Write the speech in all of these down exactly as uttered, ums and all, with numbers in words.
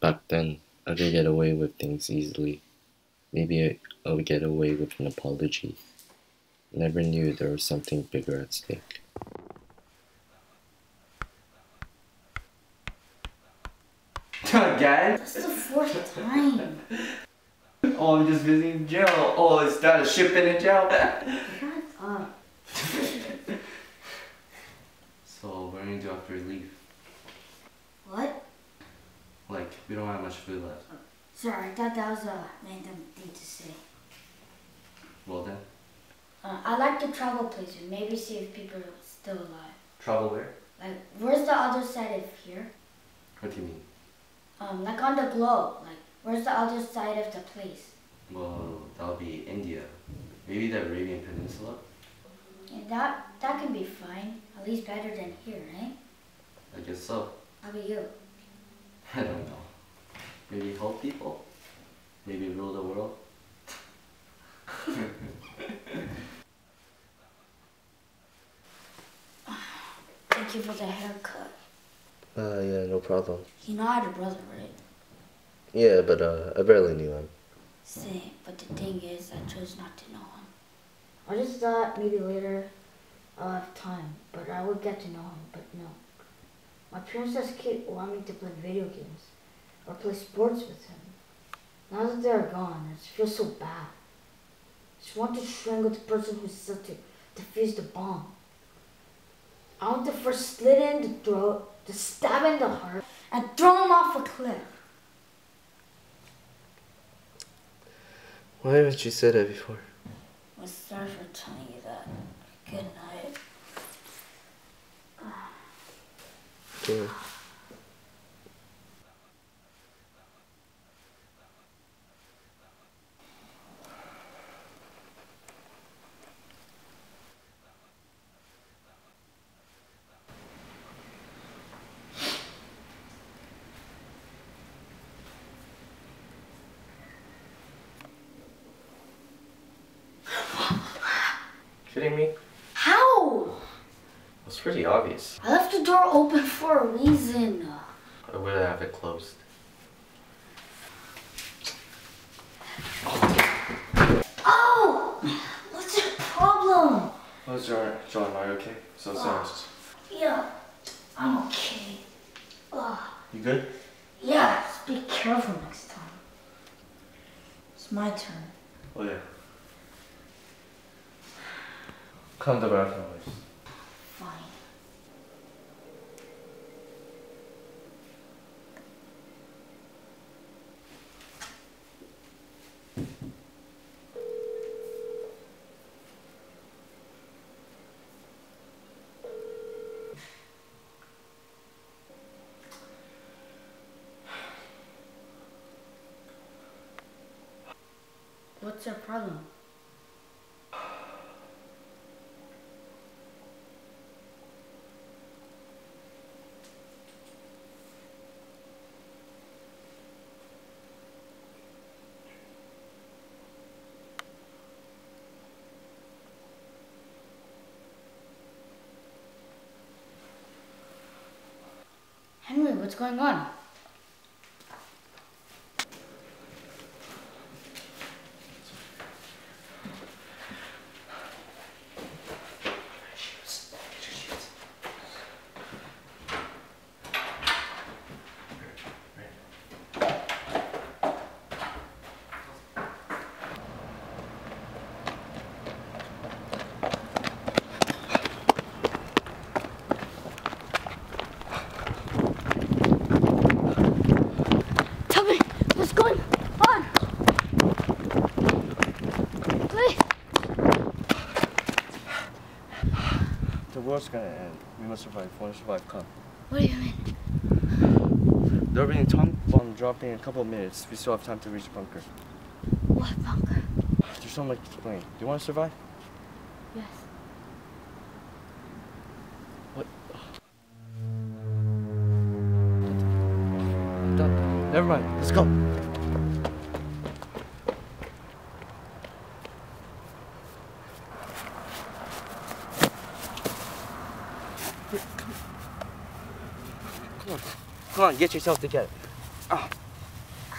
Back then, I could get away with things easily. Maybe I, I would get away with an apology. Never knew there was something bigger at stake. Again? That's the fourth time. Oh, I'm just visiting jail. Oh, is that a ship in a jail? Shut up. So, what are you gonna do after we leave? What? Like, we don't have much food left. Sorry, I thought that was a random thing to say. Well then, Uh, I like to travel places, maybe see if people are still alive. travel where? Like, where's the other side of here? What do you mean? Um, like on the globe. Like, where's the other side of the place? Well, that'll be India. Maybe the Arabian Peninsula? And that that can be fine. At least better than here, right? I guess so. How about you? I don't know. Maybe help people? Maybe rule the world? Thank you for the haircut. Uh, yeah, no problem. You know I had a brother, right? Yeah, but uh, I barely knew him. Same, but the thing is, I chose not to know him. I just thought maybe later I'll have time, but I would get to know him, but no. My parents as a kid want me to play video games or play sports with him. Now that they're gone, I just feel so bad. I just want to strangle the person who set to defuse the bomb. I want to first slit in the throat, to stab in the heart, and throw him off a cliff. Why haven't you said that before? Well, sorry for telling you that. Good night. Yeah. Kidding me? How? It's pretty obvious. I left the door open for a reason. Or would I have it closed? Oh! What's your problem? Oh, John, John, are you okay? So sorry. Yeah, I'm okay. Ugh. You good? Yeah, just be careful next time. It's my turn. Oh yeah. Come to the bathroom, please. Fine. What's your problem? Henry, what's going on? Tell me, what's going on? Please. The world's gonna end. We must survive. We want to survive. Come. What do you mean? There'll be a time bomb dropping in a couple of minutes. We still have time to reach the bunker. What bunker? There's so much to explain. Do you want to survive? Yes. What? Done. Never mind. Let's go. Come on. Come on. Get yourself together. Ah.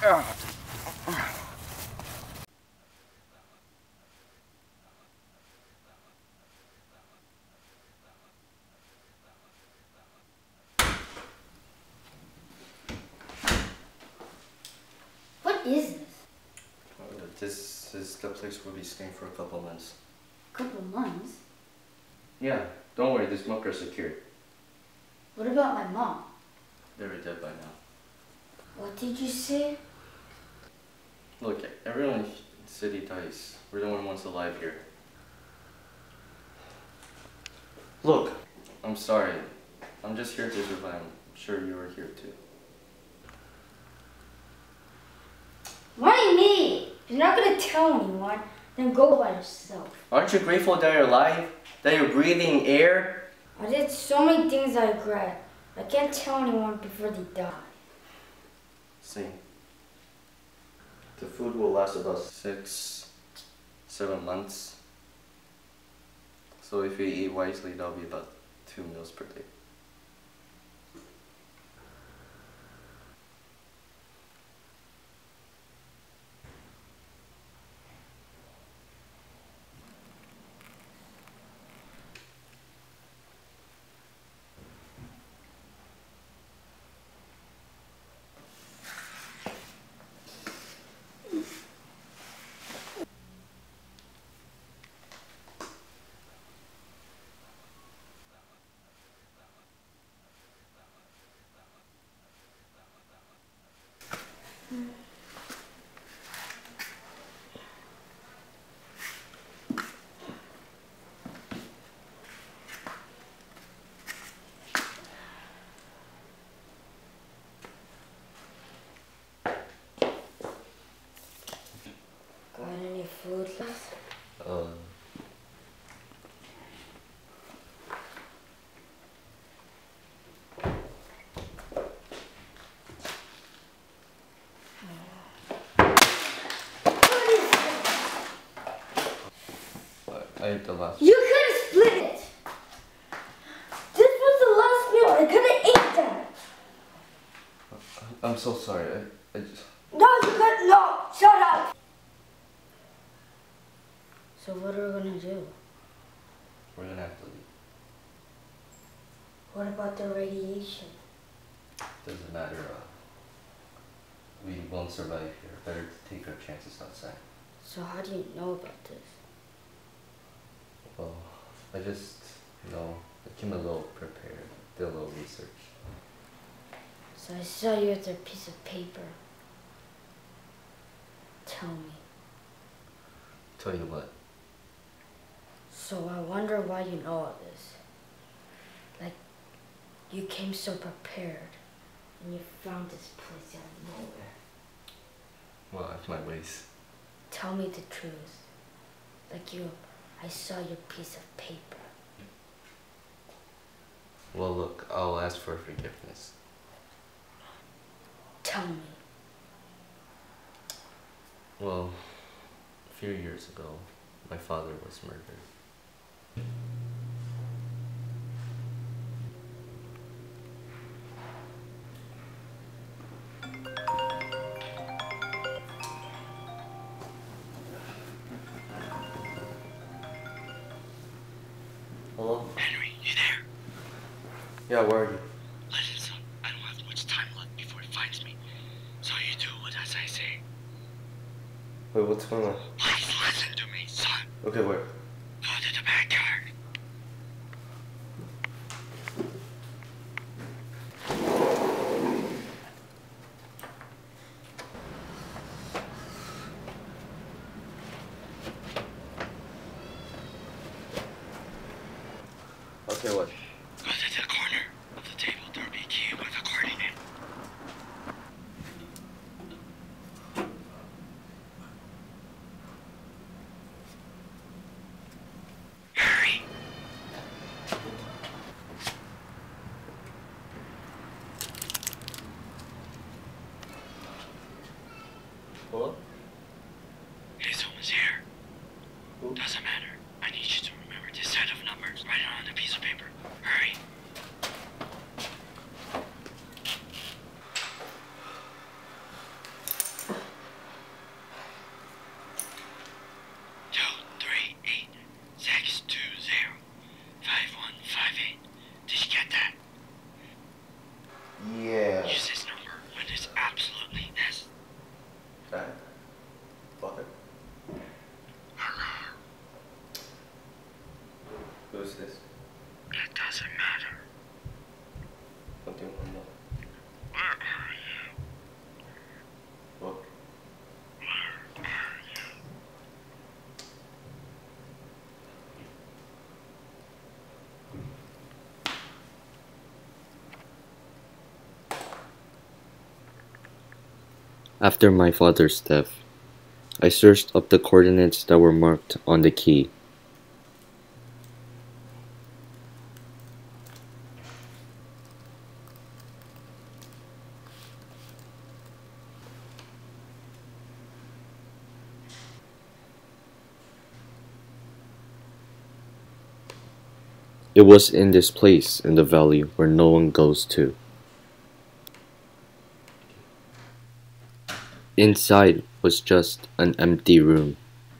What is this? Uh, This is the place we'll be staying for a couple months. Couple months? Yeah, don't worry, this bunker is secured. What about my mom? They're dead by now. What did you say? Look, everyone in the city dies. We're the only ones alive here. Look, I'm sorry. I'm just here to survive. I'm sure you were here too. Why me? If you're not gonna tell anyone, then go by yourself. Aren't you grateful that you're alive? That you're breathing air? I did so many things I regret. I can't tell anyone before they die. See, the food will last about six, seven months. So if you eat wisely, that'll be about two meals per day. Got any food left? Uh, I ate the last. You could have split it! This was the last meal. I could have ate that! I'm so sorry. I, I just. No, you could no! Shut up! So what are we gonna do? We're gonna have to leave. What about the radiation? Doesn't matter. Uh, we won't survive here. Better to take our chances outside. So how do you know about this? Well, I just, you know, I came a little prepared. Did a little research. So I saw you with a piece of paper. Tell me. Tell you what. So I wonder why you know all this. Like, you came so prepared, and you found this place out of nowhere. Well, that's my ways. Tell me the truth. Like you, I saw your piece of paper. Well, look, I'll ask for forgiveness. Tell me. Well, a few years ago, my father was murdered. Hello? Henry, you there? Yeah, where are you? Listen, son, I don't have much time left before it finds me. So you do what as I say. Wait, what's going on? Please listen to me, son. Okay, where? Go to the backyard. Okay, what? Go to the corner of the table. There will be a key with a card in it. Hurry. Hello? Hey, someone's here. Who? Doesn't matter. I need you to remember this set of numbers. Write it on a piece of paper. Hurry. After my father's death, I searched up the coordinates that were marked on the key. It was in this place in the valley where no one goes to. Inside was just an empty room.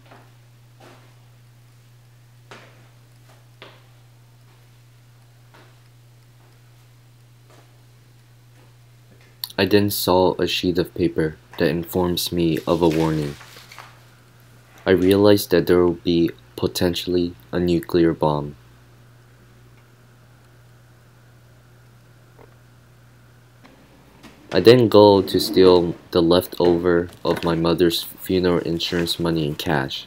I then saw a sheet of paper that informs me of a warning. I realized that there will be potentially a nuclear bomb. I then go to steal the leftover of my mother's funeral insurance money in cash.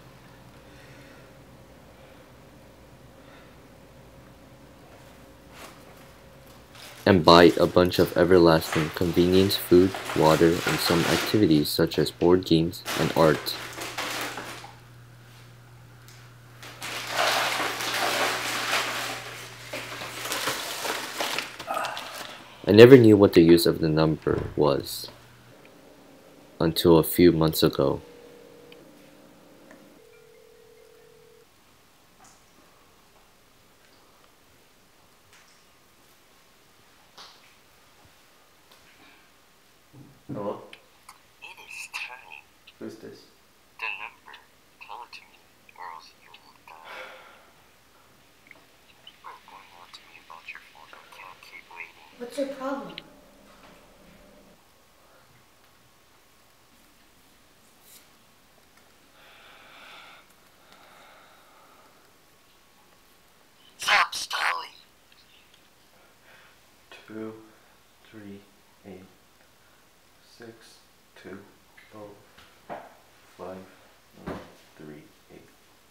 And buy a bunch of everlasting convenience food, water, and some activities such as board games and art. I never knew what the use of the number was until a few months ago. Hello? It is time. Who's this? The number. Tell it to me, or else you will die. You are going on to me about your phone. I can't keep waiting. What's your problem? Stop stalling. Two, three, eight, six, two, oh, five, one, three, eight.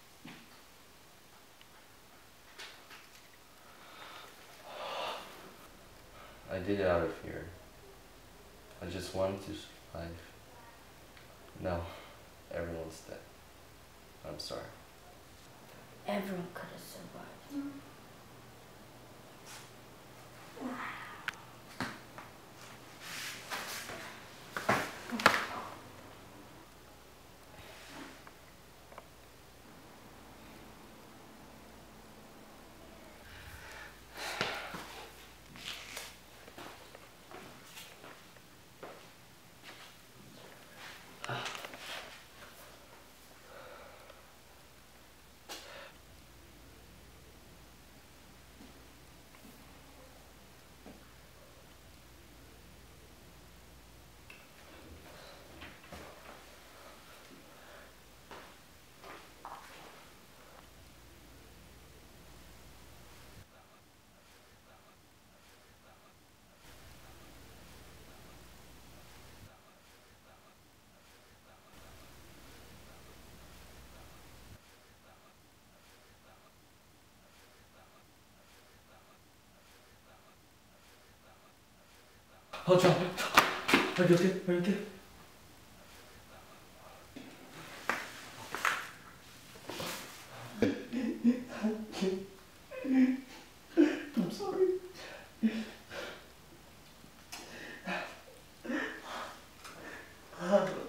I did it out of fear. I just wanted to survive. No, everyone's dead. I'm sorry. Everyone could have survived. Oh, John, are you okay? Are you okay? I'm sorry. Ah.